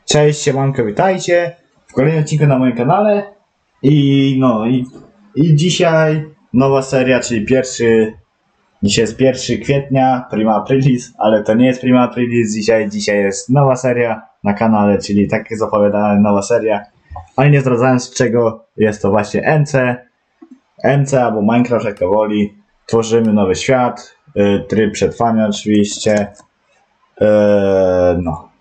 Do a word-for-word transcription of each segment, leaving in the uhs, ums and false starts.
Cześć, siemanko, witajcie w kolejnym odcinku na moim kanale. I no i, i dzisiaj nowa seria, czyli pierwszy, dzisiaj jest pierwszy kwietnia, Prima Aprilis, ale to nie jest Prima Aprilis, dzisiaj, dzisiaj jest nowa seria na kanale, czyli tak jak zapowiadałem, nowa seria, ale nie zdradzając czego jest to właśnie M C, M C albo Minecraft, jak to woli. Tworzymy nowy świat, yy, tryb przetrwania oczywiście, yy, no.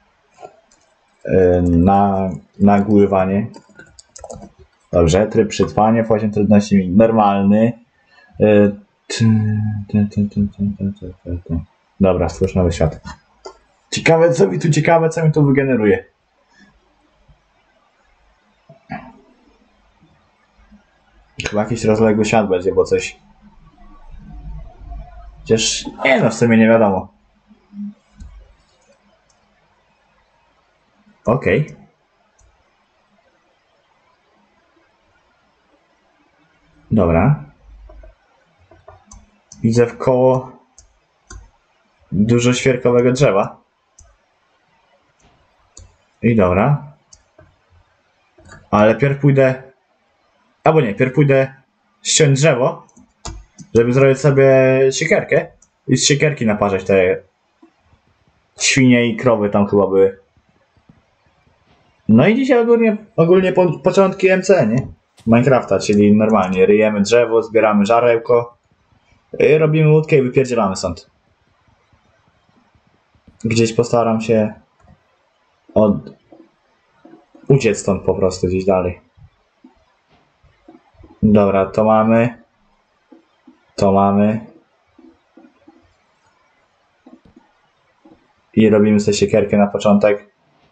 Na nagływanie. Dobrze, tryb przetrwania, poziom trudności normalny. Dobra, stwórz nowy świat. Ciekawe co mi tu ciekawe, co mi tu wygeneruje. Chyba jakiś rozległy świat będzie, bo coś. Chociaż nie no, w sumie nie wiadomo. Okej. Okay. Dobra. Widzę w koło dużo świerkowego drzewa. I dobra. Ale pierw pójdę... Albo nie, pierw pójdę ściąć drzewo, żeby zrobić sobie siekierkę i z siekierki naparzać te świnie i krowy tam chyba były. No i dzisiaj ogólnie, ogólnie po, początki M C, nie? Minecrafta, czyli normalnie ryjemy drzewo, zbieramy żarełko, robimy łódkę i wypierdzielamy stąd. Gdzieś postaram się od... uciec stąd po prostu gdzieś dalej. Dobra, to mamy. To mamy. I robimy sobie siekierkę na początek.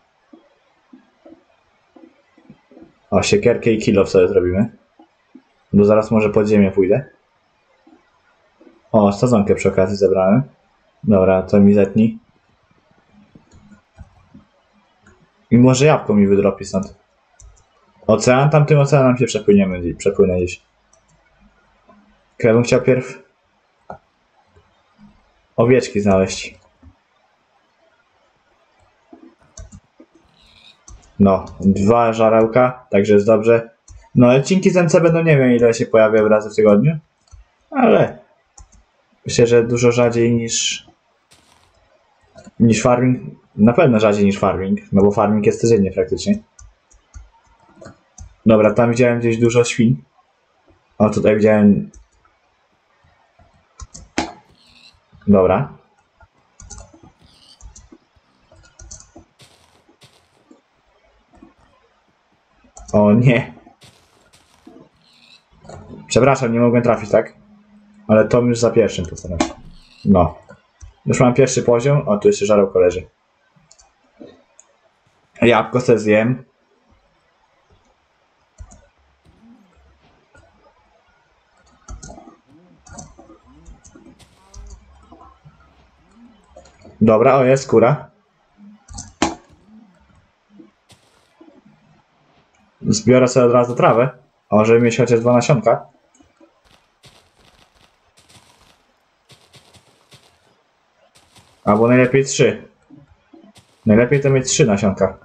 O, siekierkę i kill sobie zrobimy. Bo zaraz może pod ziemię pójdę. O, sadzonkę przy okazji zebrałem. Dobra, to mi zetnij. I może jabłko mi wydropi stąd. Ocean, tamtym oceanem się przepłyniemy, przepłynę gdzieś. Ja bym chciał pierw owieczki znaleźć. No, dwa żarełka, także jest dobrze. No, odcinki z M C będą, nie wiem ile się pojawiają razy w tygodniu, ale myślę, że dużo rzadziej niż niż farming. Na pewno rzadziej niż farming, no bo farming jest codziennie praktycznie. Dobra, tam widziałem gdzieś dużo świn. O, tutaj widziałem... Dobra. O nie. Przepraszam, nie mogłem trafić, tak? Ale to już za pierwszym postaram się. No. Już mam pierwszy poziom. O, tu jeszcze żarełko leży. Jabłko se zjem. Dobra, o jest skóra. Zbiorę sobie od razu trawę. O, żeby mieć chociaż dwa nasionka. Albo najlepiej trzy. Najlepiej to mieć trzy nasionka.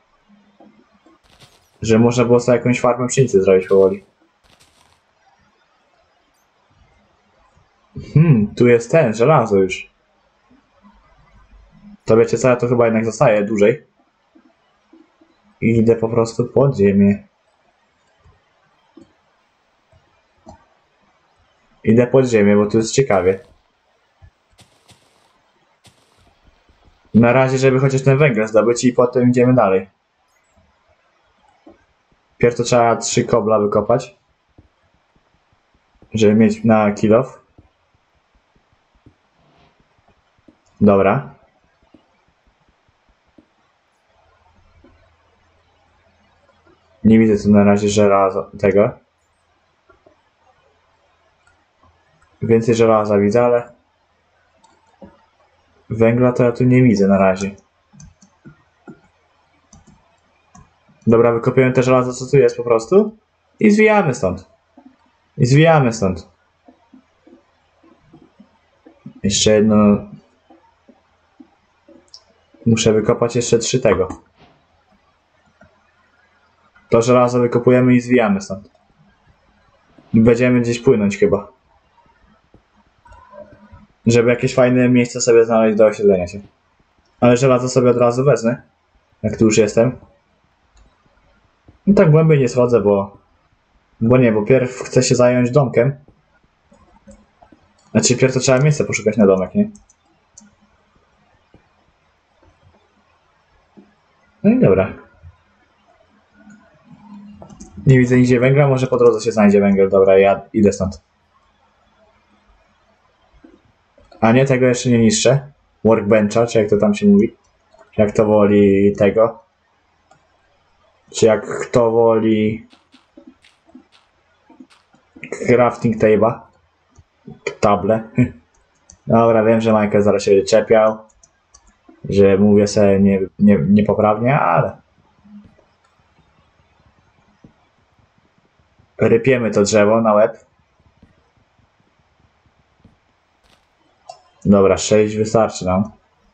Że można było sobie jakąś farmę pszenicy zrobić powoli. Hmm, tu jest ten, żelazo już. To wiecie co, ja to chyba jednak zostaje dłużej. I idę po prostu pod ziemię. Idę pod ziemię, bo tu jest ciekawie. Na razie, żeby chociaż ten węgiel zdobyć i potem idziemy dalej. Pierw to trzeba trzy kobla wykopać. Żeby mieć na kill off. Dobra. Nie widzę tu na razie żelaza tego. Więcej żelaza widzę, ale węgla to ja tu nie widzę na razie. Dobra, wykopiemy te żelazo, co tu jest po prostu. I zwijamy stąd. I zwijamy stąd. Jeszcze jedno... Muszę wykopać jeszcze trzy tego. To żelazo wykopujemy i zwijamy stąd. Będziemy gdzieś płynąć chyba. Żeby jakieś fajne miejsce sobie znaleźć do osiedlenia się. Ale żelazo sobie od razu wezmę. Jak tu już jestem. No tak głębiej nie schodzę, bo... Bo nie, bo pierw chcę się zająć domkiem. Znaczy pierw to trzeba miejsce poszukać na domek, nie? No i dobra. Nie widzę nigdzie węgla, może po drodze się znajdzie węgiel. Dobra, ja idę stąd. A nie, tego jeszcze nie niszczę. Workbencha, czy jak to tam się mówi. Czy jak to woli tego. Czy jak kto woli... Crafting table'a. Table. Dobra, wiem, że Michael zaraz się będzie czepiał. Że mówię sobie nie, nie, niepoprawnie, ale... Rypiemy to drzewo na łeb. Dobra, sześć wystarczy nam.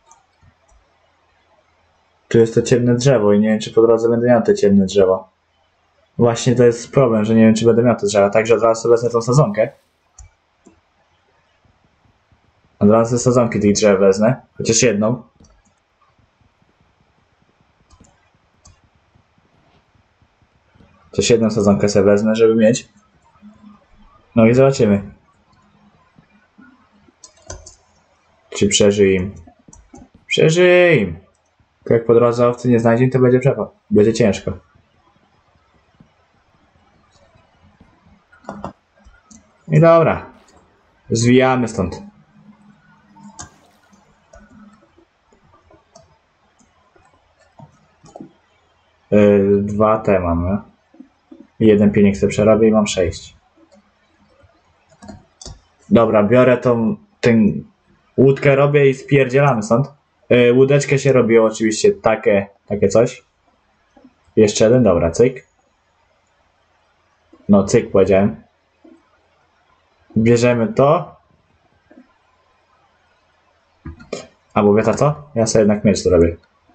Tu jest to ciemne drzewo i nie wiem, czy po drodze będę miał te ciemne drzewo. Właśnie to jest problem, że nie wiem, czy będę miał te drzewa. Także od razu sobie wezmę tą sadzonkę. Od razu sadzonki tych drzew wezmę. Chociaż jedną. Chociaż jedną sadzonkę sobie wezmę, żeby mieć. No i zobaczymy. Czy przeżyję. Przeżyję. Jak po drodze owcy nie znajdzie, to będzie przepad. Będzie ciężko. I dobra. Zwijamy stąd. Yy, dwa te mam, no? Jeden pilnik sobie przerobię i mam sześć. Dobra, biorę tą ten łódkę robię i spierdzielamy stąd. Yy, łódeczkę się robiło oczywiście takie, takie coś. Jeszcze jeden, dobra, cyk. No cyk powiedziałem. Bierzemy to. Albo wiecie co? Ja sobie jednak miecz zrobię.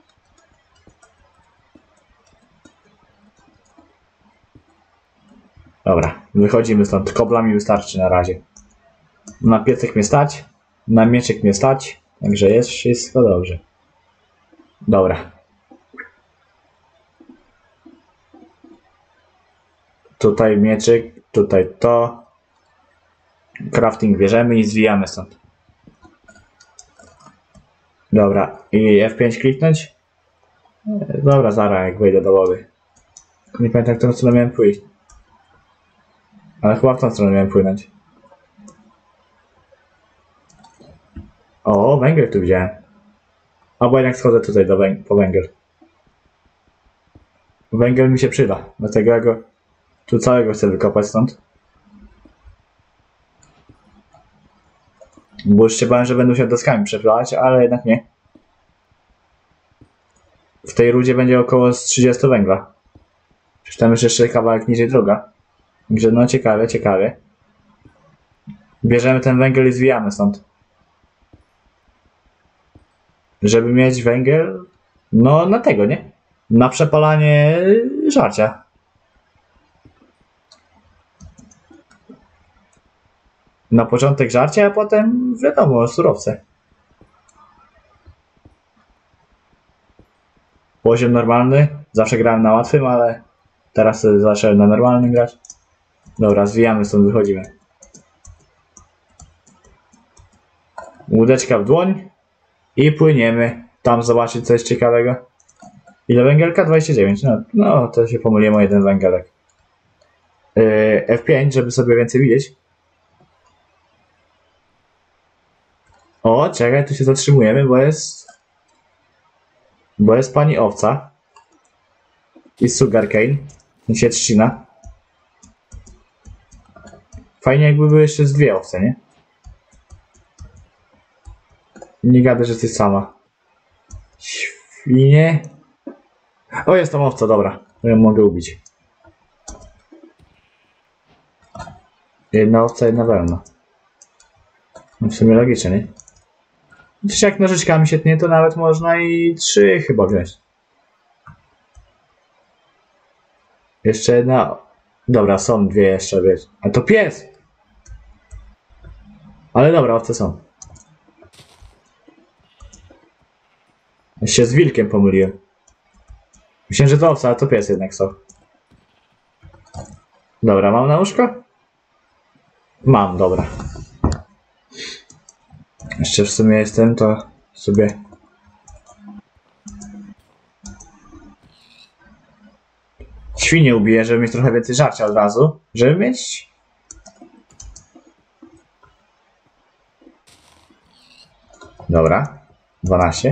Dobra, wychodzimy stąd. Koblami wystarczy na razie. Na piecek mnie stać. Na mieczek mnie stać. Także jest wszystko dobrze. Dobra. Tutaj mieczyk, tutaj to. Crafting bierzemy i zwijamy stąd. Dobra, i F pięć kliknąć? Dobra, zaraz jak wejdę do wody. Nie pamiętam, w którą stronę miałem pójść. Ale chyba w tą stronę miałem płynąć. O, węgiel tu widziałem. Albo jednak schodzę tutaj do węg po węgiel. Węgiel mi się przyda, dlatego ja go tu całego chcę wykopać stąd. Bo już się bałem, że będą się deskami przeplatać, ale jednak nie. W tej rudzie będzie około trzydzieści węgla. Przecież tam jest jeszcze kawałek niżej droga. Także no ciekawe, ciekawe. Bierzemy ten węgiel i zwijamy stąd. Żeby mieć węgiel, no na tego, nie? Na przepalanie żarcia. Na początek żarcia, a potem wiadomo, surowce. Poziom normalny. Zawsze grałem na łatwym, ale teraz zacząłem na normalnym grać. Dobra, zwijamy stąd, wychodzimy. Łódeczka w dłoń. I płyniemy. Tam zobaczyć coś ciekawego. Ile węgielka? dwadzieścia dziewięć. No, no to się pomyliłem o jeden węgielek. Yy, F pięć, żeby sobie więcej widzieć. O, czekaj, tu się zatrzymujemy, bo jest... Bo jest pani owca. I sugarcane. I się trzcina. Fajnie jakby były jeszcze z dwie owce, nie? Nie gadaj, że jesteś sama. Świnie. O, jest tam owca, dobra. Ja mogę ubić. Jedna owca, jedna wełna. No w sumie logicznie, nie? Przecież jak nożyczkami się tnie, to nawet można i trzy chyba wziąć. Jeszcze jedna. Dobra, są dwie jeszcze, wiesz. A to pies! Ale dobra, owce są. Ja się z wilkiem pomyliłem. Myślałem, że to owca, ale to pies jednak są. Dobra, mam na łóżko? Mam, dobra. Jeszcze w sumie jestem, to sobie... Świnie ubiję, żeby mieć trochę więcej żarcia od razu. Żeby mieć... Dobra. dwanaście.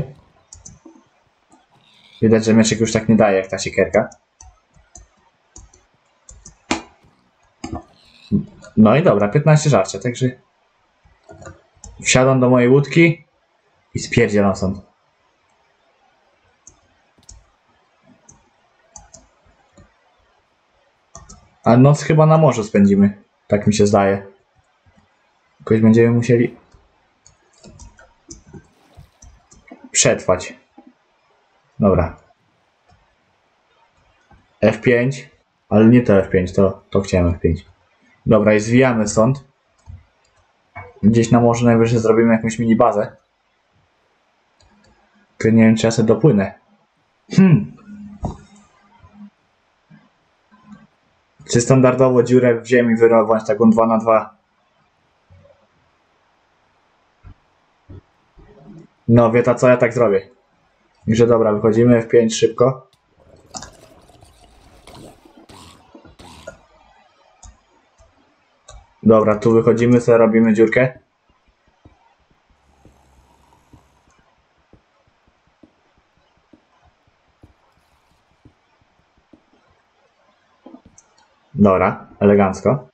Widać, że mieczek już tak nie daje jak ta siekierka. No i dobra, piętnaście żarcia, także... Wsiadam do mojej łódki i spierdzielam stąd. A noc chyba na morzu spędzimy. Tak mi się zdaje. Jakoś będziemy musieli przetrwać. Dobra. F pięć. Ale nie to F pięć, to, to chciałem F pięć. Dobra, i zwijamy stąd. Gdzieś na morzu najwyżej zrobimy jakąś mini bazę. Tylko nie wiem, czy ja sobie dopłynę. Hmm. Czy standardowo dziurę w ziemi wyrobić taką dwa na dwa? No, wie ta co, ja tak zrobię. I że dobra, wychodzimy F pięć szybko. Dobra, tu wychodzimy, sobie robimy dziurkę. Dobra, elegancko.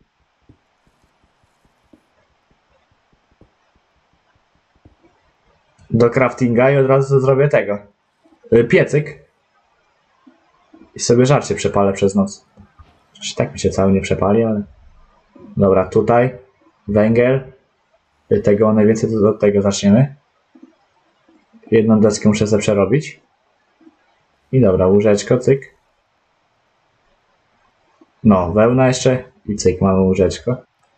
Do craftinga i od razu zrobię tego. Piecyk. I sobie żarcie przepalę przez noc. Czy tak mi się cały nie przepali, ale... Dobra, tutaj. Węgiel. Tego najwięcej to od tego zaczniemy. Jedną deskę muszę sobie przerobić. I dobra, łóżeczko, cyk. No, wełna jeszcze. I cyk, mamy łóżeczko.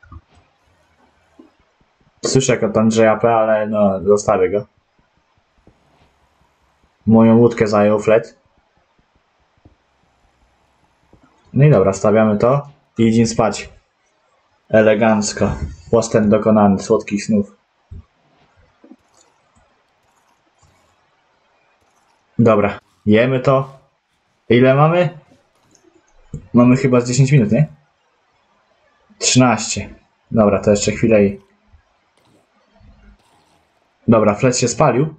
Słyszę jak od Andrzeja P, ale no, zostawię go. Moją łódkę zajął flet. No i dobra, stawiamy to. I idziemy spać. Elegancko. Postęp dokonany, słodkich snów. Dobra, jemy to. Ile mamy? Mamy chyba z dziesięć minut, nie? trzynaście. Dobra, to jeszcze chwilę i... Dobra, flet się spalił.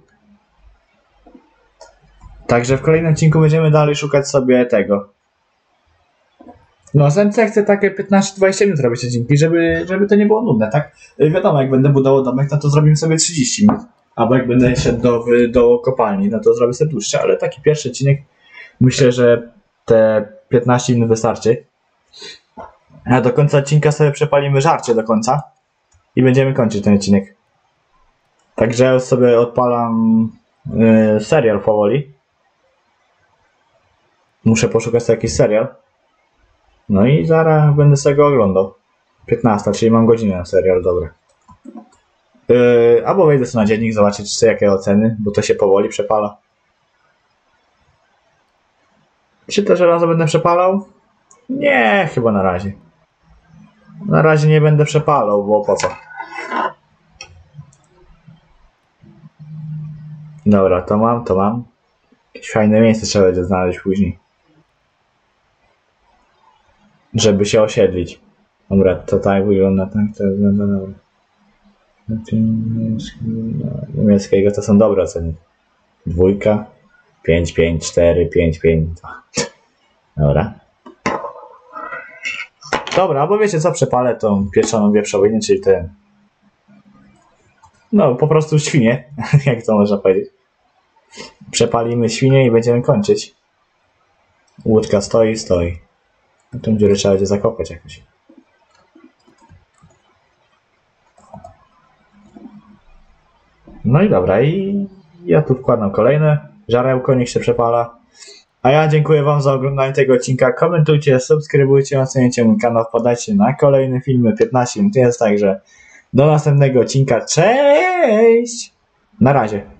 Także w kolejnym odcinku będziemy dalej szukać sobie tego. No, z M C chcę takie piętnaście dwadzieścia minut robić odcinki, żeby, żeby to nie było nudne, tak? Wiadomo, jak będę budował domek, no to zrobimy sobie trzydzieści minut. Albo jak będę szedł do, do kopalni, no to zrobię sobie dłuższe, ale taki pierwszy odcinek myślę, że te piętnaście minut wystarczy. A do końca odcinka sobie przepalimy żarcie do końca i będziemy kończyć ten odcinek. Także ja sobie odpalam yy, serial powoli. Muszę poszukać sobie jakiś serial. No i zaraz będę sobie go oglądał. piętnasta, czyli mam godzinę na serial, dobra. Yy, albo wejdę sobie na dziennik, zobaczyć czy jakie oceny, bo to się powoli przepala. Czy to żelazo będę przepalał? Nie, chyba na razie. Na razie nie będę przepalał, bo po co? Dobra, to mam, to mam. Jakieś fajne miejsce trzeba będzie znaleźć później. Żeby się osiedlić. Dobra, to tak wygląda, tak to wygląda, dobra. Niemieckiego to są dobre oceny. Dwójka. pięć, pięć, cztery, pięć, pięć, dwa. Dobra. Dobra, bo wiecie co, przepalę tą pieczoną wieprzowinę, czyli ten... No, po prostu świnie, jak to można powiedzieć. Przepalimy świnie i będziemy kończyć. Łódka stoi, stoi. Tą dziurę trzeba będzie zakopać jakoś. No i dobra, i ja tu wkładam kolejne żarełko, niech się przepala. A ja dziękuję wam za oglądanie tego odcinka. Komentujcie, subskrybujcie, oceniajcie mój kanał, wpadajcie na kolejne filmy. piętnaście minut jest, także do następnego odcinka. Cześć! Na razie.